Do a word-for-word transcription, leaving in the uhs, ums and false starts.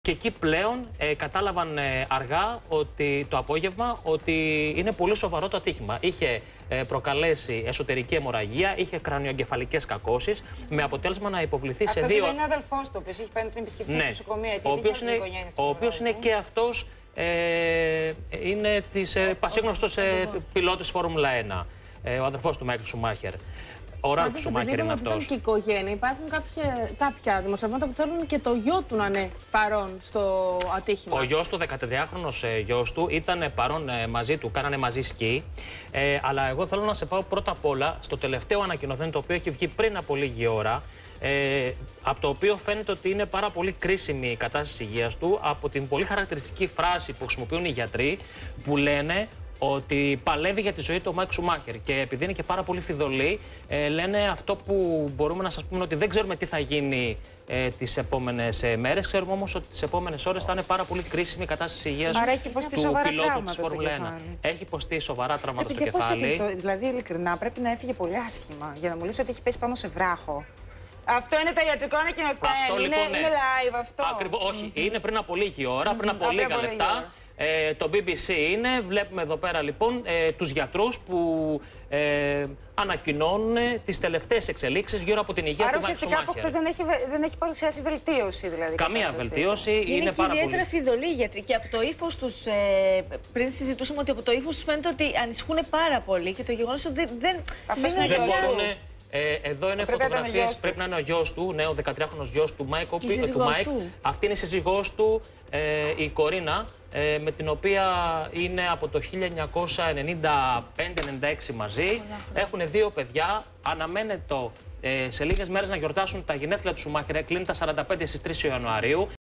Και εκεί πλέον ε, κατάλαβαν ε, αργά ότι, το απόγευμα ότι είναι πολύ σοβαρό το ατύχημα. Είχε ε, προκαλέσει εσωτερική αιμορραγία, είχε κρανιοεγκεφαλικές κακώσεις, με αποτέλεσμα να υποβληθεί αυτός σε δύο. Είναι ένα αδελφός του, ο οποίος έχει πάει να τον επισκεφτεί ναι. στο νοσοκομείο. Έτσι, ο οποίος είναι, ο οποίος είναι και αυτός ε, είναι της, ε, πασίγνωστος ε, πιλότης Φόρμουλα ένα. Ε, ο αδερφός του Μάικλ Σουμάχερ. Ο Ραλφ Σουμάχερ είναι αυτός. Και οικογένεια. Υπάρχουν κάποια, κάποια δημοσιεύματα που θέλουν και το γιο του να είναι παρόν στο ατύχημα. Ο γιος του, δεκατριάχρονος γιος του, ήταν παρόν μαζί του, κάνανε μαζί σκι. Ε, αλλά εγώ θέλω να σε πάω πρώτα απ' όλα στο τελευταίο ανακοινωθέν, το οποίο έχει βγει πριν από λίγη ώρα. Ε, από το οποίο φαίνεται ότι είναι πάρα πολύ κρίσιμη η κατάσταση υγείας του, από την πολύ χαρακτηριστική φράση που χρησιμοποιούν οι γιατροί, που λένε ότι παλεύει για τη ζωή του ο Μάικλ Σουμάχερ. Και επειδή είναι και πάρα πολύ φιδωλοί, ε, λένε αυτό που μπορούμε να σας πούμε, ότι δεν ξέρουμε τι θα γίνει ε, τις επόμενες ε, μέρες. Ξέρουμε όμως ότι τις επόμενες ώρες θα είναι πάρα πολύ κρίσιμη η κατάσταση υγείας του πιλότου της Φόρμουλα ένα. Έχει υποστεί σοβαρά τραύματα στο κεφάλι. Δηλαδή, ειλικρινά, πρέπει να έφυγε πολύ άσχημα για να μου λες ότι έχει πέσει πάνω σε βράχο. Αυτό είναι το ιατρικό ανακοινωθέν. Αυτό είναι, λοιπόν, ναι. είναι live αυτό. Ακριβώς, όχι, mm-hmm. είναι πριν από λίγη ώρα, πριν από mm-hmm. λίγα από λεπτά. Ε, το μπι μπι σι είναι, βλέπουμε εδώ πέρα λοιπόν ε, τους γιατρούς που ε, ανακοινώνουν τις τελευταίες εξελίξεις γύρω από την υγεία Άρα, του Μάικλ Σουμάχερ. Άρα ουσιαστικά δεν έχει, δεν έχει παρουσιάσει βελτίωση δηλαδή. Καμία βελτίωση, είναι, είναι πάρα πολύ. Είναι ιδιαίτερα φιδωλοί γιατροί και από το ύφος τους, ε, πριν συζητούσαμε ότι από το ύφος τους φαίνεται ότι ανησυχούν πάρα πολύ και το γεγονός ότι δεν, δεν, δεν, δεν μπορούν. Ε, εδώ είναι φωτογραφίες, πρέπει να είναι ο γιος του, ναι, ο δεκατριάχρονος γιος του Μάικ. Του Μάικ. Αυτή είναι η σύζυγός του, ε, η Κορίνα, ε, με την οποία είναι από το χίλια εννιακόσια ενενήντα πέντε ενενήντα έξι μαζί. Έχουν δύο παιδιά, αναμένεται ε, σε λίγες μέρες να γιορτάσουν τα γενέθλια του Σουμάχερ, κλείνει τα σαράντα πέντε στις τρεις Ιανουαρίου.